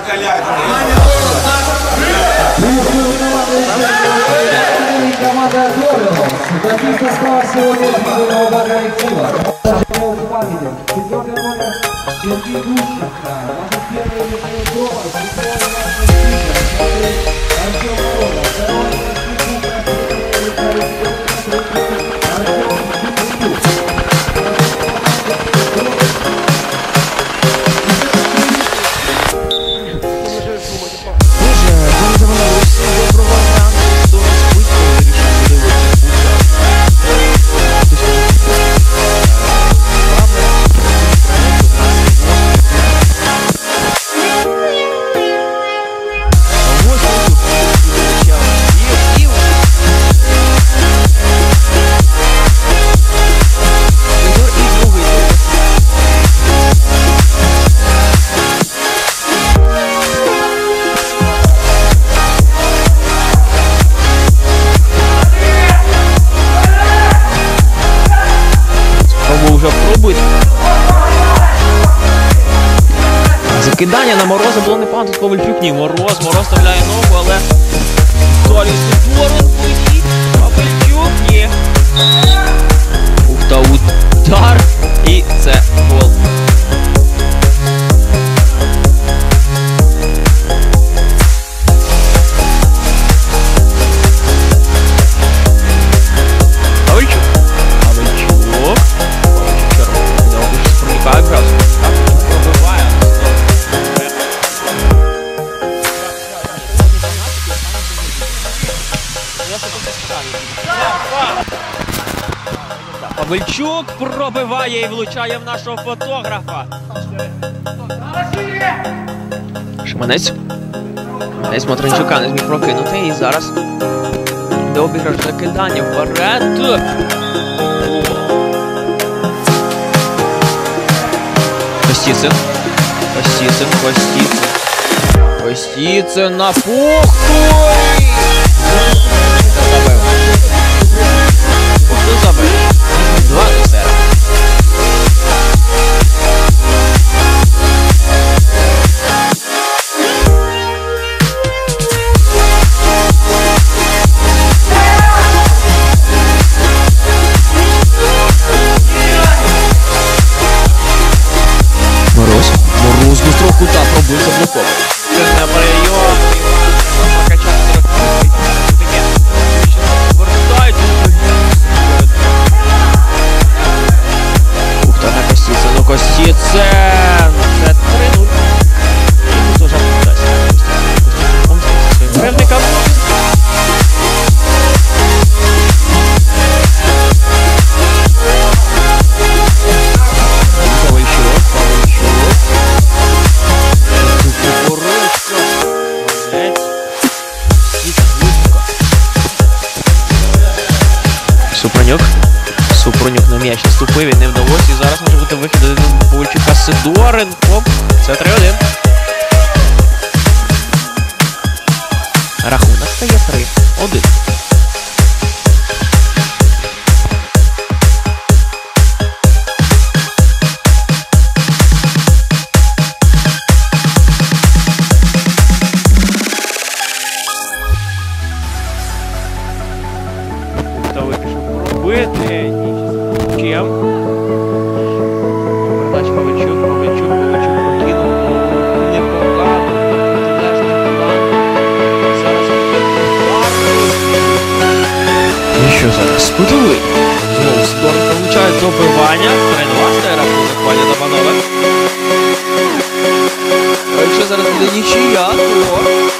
Команда Горинов. Таких состав сегодня фигурного коллектива. Четвертый номер Сергей Гущенко. Наши первые линии дома. Артем Морозов. Второй закидання на Мороза було непогано, тут Ковальчук, ні, Мороз вставляє ногу, але далі Сидоренко і Ковальчук, ні. Ух, та удар, і це гол. Ковальчук проникає враз. Пробиває. Ковальчук пробиває і влучає в нашого фотографа. Шиманець. Шиманець Матринчука не зміг прокинути. І зараз до обіграш закидання вперед. Костіцин. Костіцин на пухтуй! Хто забив? 2-0. Мороз быстро кута пробив заблоковано. Це не прийом. Прокачати таке. Вертають. Ух, та на Костіцин. Костіцин. Це 3-0. І тут вже вдасть. Певникам. Супронюк на м'яч наступив, він не вдалося. І зараз може бути вихід до Ковальчука. Сидоренко. Це 3-1. Рахунок стає 3-1. Пробити. Чим? Передача Ковальчук прокинув. Непогано. Зараз і що зараз? Подивись. Знову Сидоренко влучає добивання. 3-2 стає рахунок, пані та панове. Якщо зараз буде нічия, то